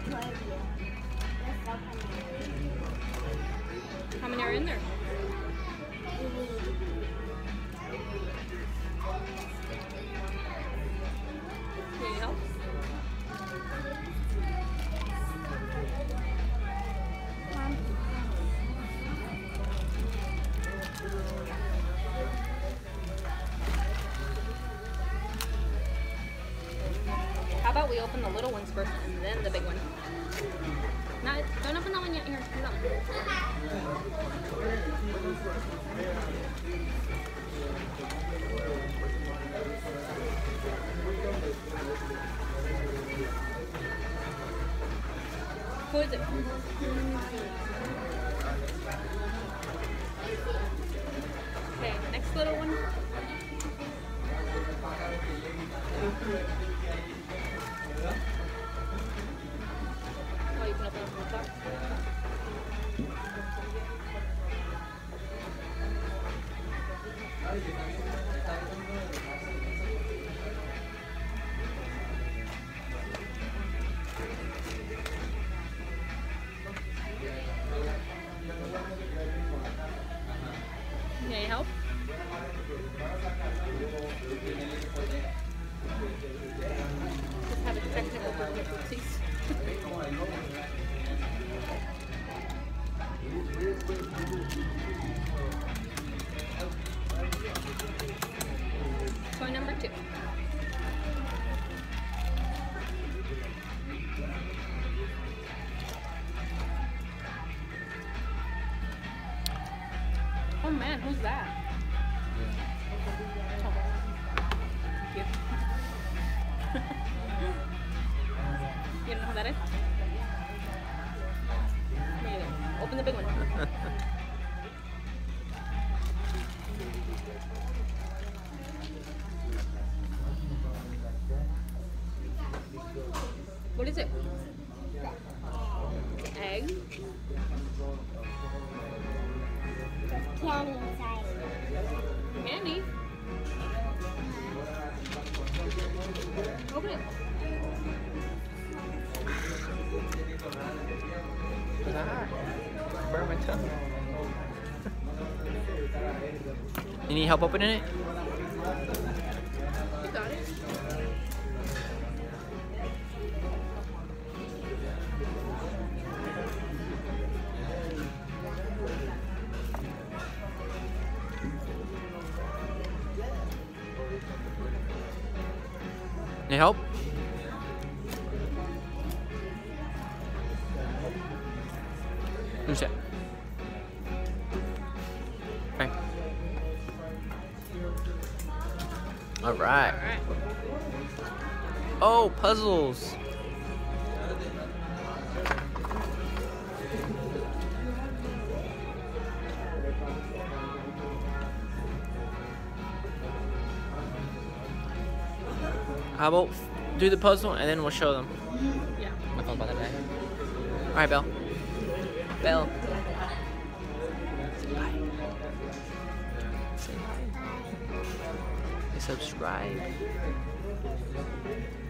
How many are in there? Can you help? How about we open the little ones first and then the big one? Not, don't open that one yet. Here, do that one. Who is it? Okay, next little one. Oh, you can open it from the top. Can you help? Just have a technical difficulties. Toy number 2. Oh man, who's that? Oh. Thank you. You don't know who that is? Me either. Open the big one. What is it? Egg? Candy inside. Candy? Open it. Burn my tongue. You need help opening it? You got it. Need help? Who's that? Okay. All right. Oh, puzzles. How about do the puzzle and then we'll show them. Yeah. My phone's about to die. All right, Belle. Belle. Say hi. Say hi. Subscribe.